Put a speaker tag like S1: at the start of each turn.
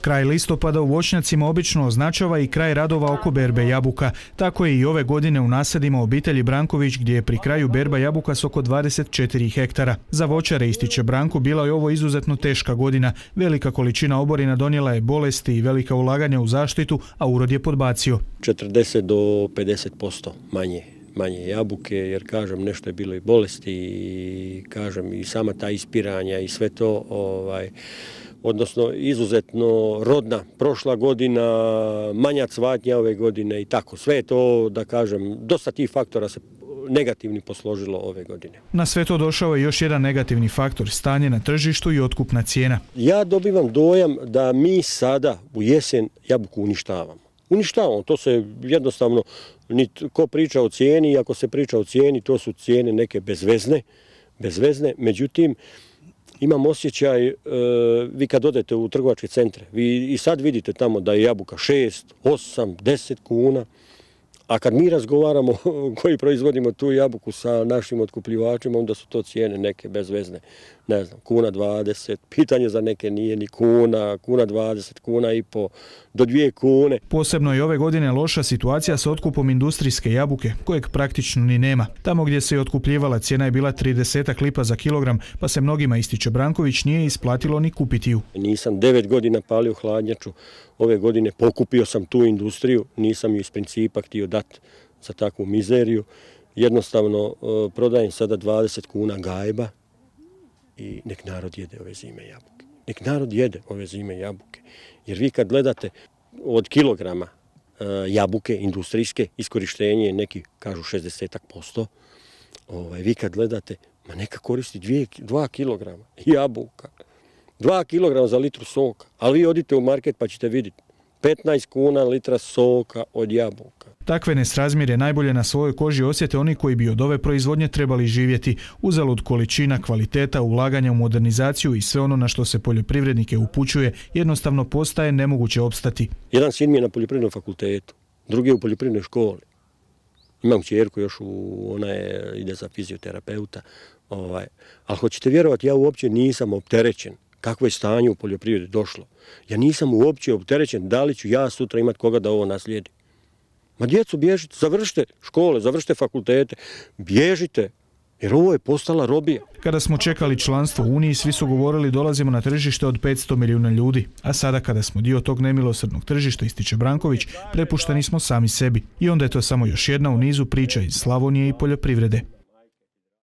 S1: Kraj listopada u voćnjacima obično označava i kraj radova oko berbe jabuka. Tako je i ove godine u nasadima obitelji Branković, gdje je pri kraju berba jabuka s oko 24 hektara. Za voćare, ističe Branko, bila je ovo izuzetno teška godina. Velika količina oborina donijela je bolesti i velika ulaganja u zaštitu, a urod je podbacio.
S2: 40 do 50% manje jabuke, jer kažem, nešto je bilo i bolesti i kažem i sama ta ispiranja i sve to, odnosno izuzetno rodna prošla godina, manja cvatnja ove godine i tako. Sve je to, da kažem, dosta tih faktora se negativni posložilo ove godine.
S1: Na sve to došao je još jedan negativni faktor, stanje na tržištu i otkupna cijena.
S2: Ja dobivam dojam da mi sada u jesen jabuku uništavamo. To se jednostavno, ko priča o cijeni, ako se priča o cijeni, to su cijene neke bezvezne. Međutim, imam osjećaj, vi kad odete u trgovačke centre, vi i sad vidite tamo da je jabuka 6, 8, 10 kuna, a kad mi razgovaramo koji proizvodimo tu jabuku sa našim otkupljivačima, onda su to cijene neke bezvezne. Ne znam, kuna 20, pitanje za neke nije ni kuna 20, kuna i po, do 2 kune.
S1: Posebno je ove godine loša situacija sa otkupom industrijske jabuke, kojeg praktično ni nema. Tamo gdje se je otkupljivala cijena je bila 30 lipa za kilogram, pa se mnogima, ističe Branković, nije isplatilo ni kupiti ju.
S2: Nisam 9 godina palio hladnjaču, ove godine pokupio sam tu industriju, nisam ju iz principa htio dati za takvu mizeriju. Jednostavno prodajem sada 20 kuna gajba i nek narod jede ove zime jabuke. Nek narod jede ove zime jabuke. Jer vi kad gledate od kilograma jabuke industrijske, iskorištenje je neki, kažu 60%, vi kad gledate, ma neka koristi 2 kilograma jabuka. 2 kilograma za litru soka, ali vi odite u market pa ćete vidjeti 15 kuna litra soka od jabuka.
S1: Takve nesrazmjere najbolje na svojoj koži osjete oni koji bi od ove proizvodnje trebali živjeti. Uzalud količina, kvaliteta, ulaganja u modernizaciju i sve ono na što se poljoprivrednike upućuje jednostavno postaje nemoguće opstati.
S2: Jedan sin mi je na poljoprivrednom fakultetu, drugi je u poljoprivrednoj školi. Imam kćerku još, ona ide za fizioterapeuta. Ali hoćete vjerovati, ja uopće nisam opterećen kakvo je stanje u poljoprivredi došlo. Ja nisam uopće opterećen da li ću ja sutra imati koga da ovo naslijedi. Ma djecu, bježite, završite škole, završite fakultete, bježite, jer ovo je postala robija.
S1: Kada smo čekali članstvo u Uniji, svi su govorili dolazimo na tržište od 500 milijuna ljudi, a sada kada smo dio tog nemilosrdnog tržišta, ističe Branković, prepušteni smo sami sebi. I onda je to samo još jedna u nizu priča iz Slavonije i poljoprivrede.